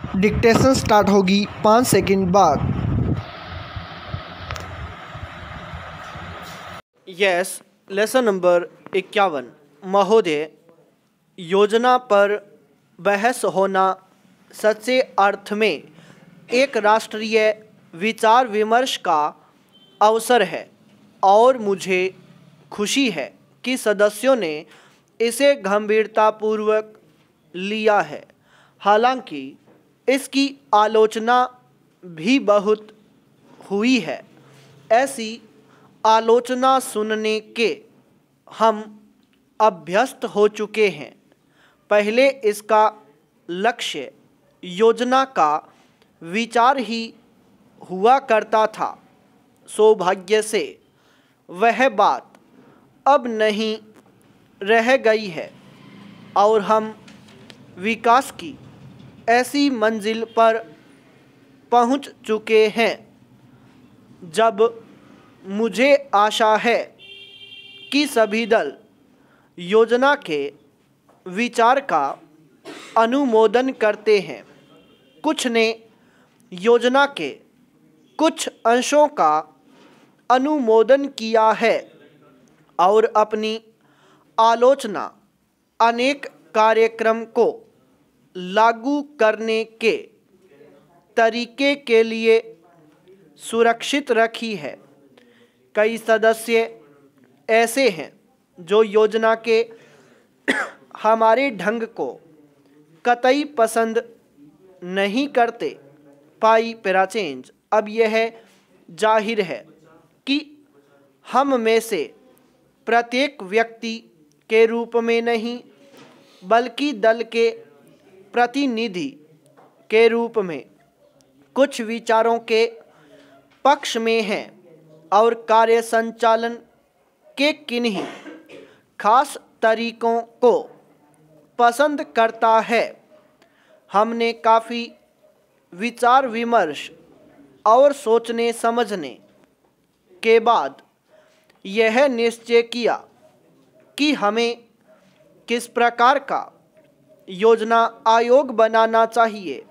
Dictation start होगी 5 second बाद। Yes, lesson number 51। महोदय, योजना पर बहस होना सच्चे अर्थ में एक राष्ट्रीय विचार विमर्श का अवसर है और मुझे खुशी है कि सदस्यों ने इसे गंभीरतापूर्वक लिया है। हालांकि इसकी आलोचना भी बहुत हुई है। ऐसी आलोचना सुनने के हम अभ्यस्त हो चुके हैं। पहले इसका लक्ष्य योजना का विचार ही हुआ करता था। सौभाग्य से वह बात अब नहीं रह गई है और हम विकास की ऐसी मंजिल पर पहुंच चुके हैं जब मुझे आशा है कि सभी दल योजना के विचार का अनुमोदन करते हैं। कुछ ने योजना के कुछ अंशों का अनुमोदन किया है और अपनी आलोचना अनेक कार्यक्रम को लागू करने के तरीके के लिए सुरक्षित रखी है। कई सदस्य ऐसे हैं जो योजना के हमारे ढंग को कतई पसंद नहीं करते। पाई पैराचेंज। अब यह जाहिर है कि हम में से प्रत्येक व्यक्ति के रूप में नहीं बल्कि दल के प्रतिनिधि के रूप में कुछ विचारों के पक्ष में हैं और कार्य संचालन के किन्हीं खास तरीकों को पसंद करता है। हमने काफ़ी विचार विमर्श और सोचने समझने के बाद यह निश्चय किया कि हमें किस प्रकार का योजना आयोग बनाना चाहिए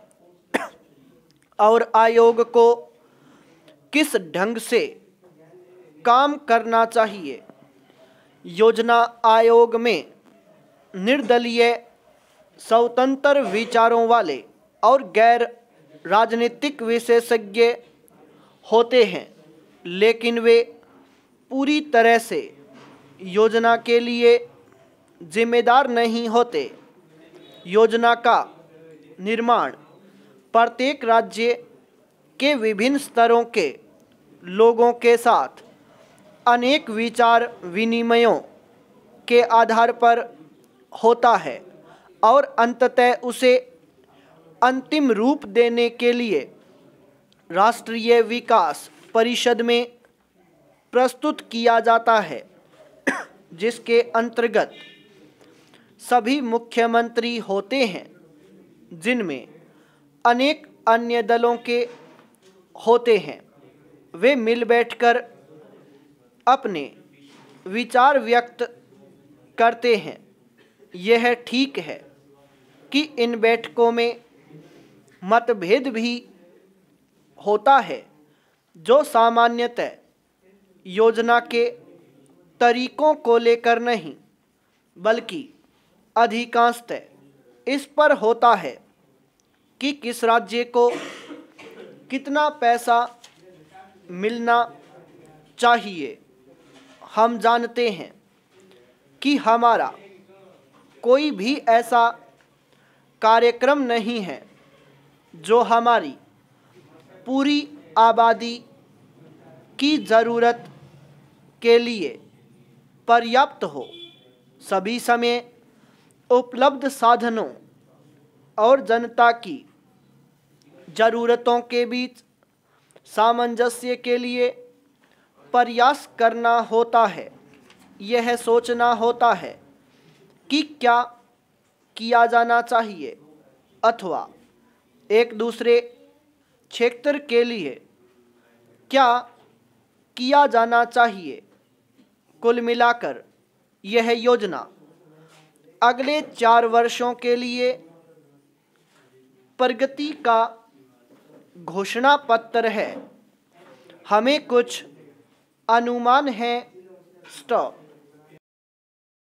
और आयोग को किस ढंग से काम करना चाहिए। योजना आयोग में निर्दलीय, स्वतंत्र विचारों वाले और गैर राजनीतिक विशेषज्ञ होते हैं, लेकिन वे पूरी तरह से योजना के लिए जिम्मेदार नहीं होते। योजना का निर्माण प्रत्येक राज्य के विभिन्न स्तरों के लोगों के साथ अनेक विचार विनिमयों के आधार पर होता है और अंततः उसे अंतिम रूप देने के लिए राष्ट्रीय विकास परिषद में प्रस्तुत किया जाता है, जिसके अंतर्गत सभी मुख्यमंत्री होते हैं, जिनमें अनेक अन्य दलों के होते हैं। वे मिल बैठकर अपने विचार व्यक्त करते हैं। यह ठीक है कि इन बैठकों में मतभेद भी होता है, जो सामान्यतः योजना के तरीकों को लेकर नहीं बल्कि अधिकांशतः इस पर होता है कि किस राज्य को कितना पैसा मिलना चाहिए। हम जानते हैं कि हमारा कोई भी ऐसा कार्यक्रम नहीं है जो हमारी पूरी आबादी की ज़रूरत के लिए पर्याप्त हो। सभी समय उपलब्ध साधनों और जनता की ज़रूरतों के बीच सामंजस्य के लिए प्रयास करना होता है। यह सोचना होता है कि क्या किया जाना चाहिए अथवा एक दूसरे क्षेत्र के लिए क्या किया जाना चाहिए। कुल मिलाकर यह योजना अगले 4 वर्षों के लिए प्रगति का घोषणा पत्र है। हमें कुछ अनुमान है। स्टॉप।